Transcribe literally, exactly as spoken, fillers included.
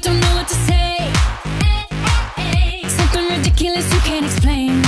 don't know what to say. Something ridiculous you can't explain.